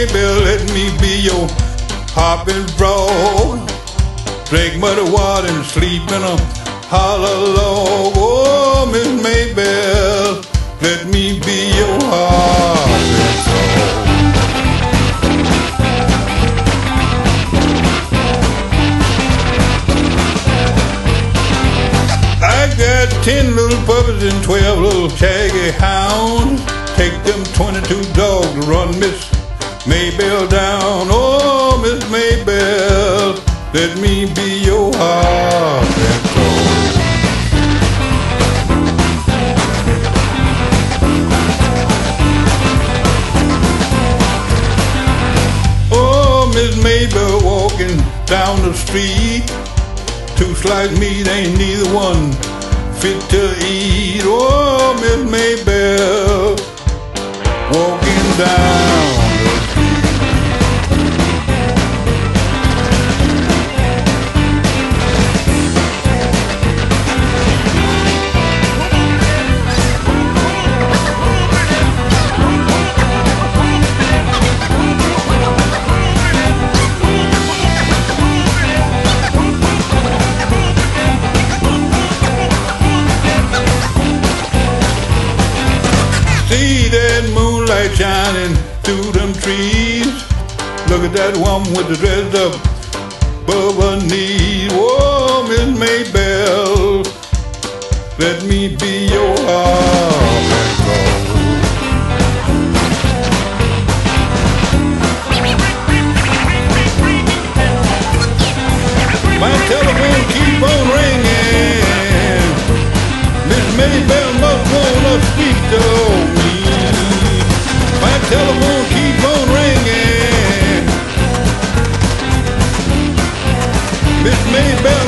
Maybelle, let me be your hoppin' frog. Drink muddy water and sleep in a hollow log. Oh, Miss Maybelle, let me be your hoppin' frog. I got 10 little puppies and 12 little shaggy hounds. Take them 22 dogs to run Miss Maybelle down. Oh, Miss Maybelle, let me be your hoppin' frog. Oh, Miss Maybelle walking down the street. 2 sliced meat ain't neither one fit to eat. Oh, Miss Maybelle walking down the street. See that moonlight shining through them trees. Look at that woman with the dress up above her knees. Whoa, Miss Maybelle, let me be your hoppin' frog. My telephone keep on ringing. Miss Maybelle must wanna speak to me. My telephone keep on ringing. Miss Maybelle